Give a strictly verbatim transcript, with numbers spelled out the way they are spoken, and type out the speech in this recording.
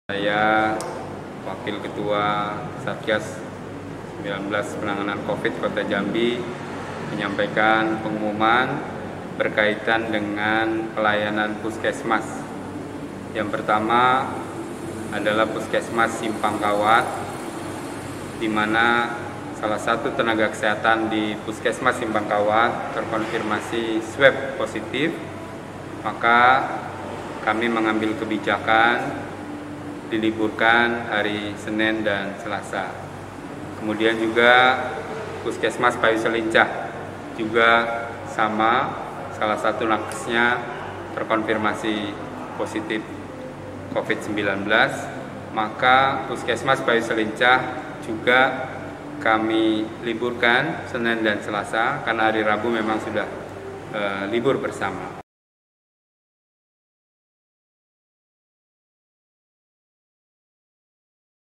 Saya Wakil Ketua Satgas sembilan belas Penanganan COVID Kota Jambi menyampaikan pengumuman berkaitan dengan pelayanan Puskesmas. Yang pertama adalah Puskesmas Simpang Kawat, di mana salah satu tenaga kesehatan di Puskesmas Simpang Kawat terkonfirmasi swab positif, maka kami mengambil kebijakan diliburkan hari Senin dan Selasa. Kemudian juga Puskesmas Payu Selincah juga sama, salah satu nakesnya terkonfirmasi positif COVID sembilan belas, maka Puskesmas Payu Selincah juga kami liburkan Senin dan Selasa karena hari Rabu memang sudah e, libur bersama.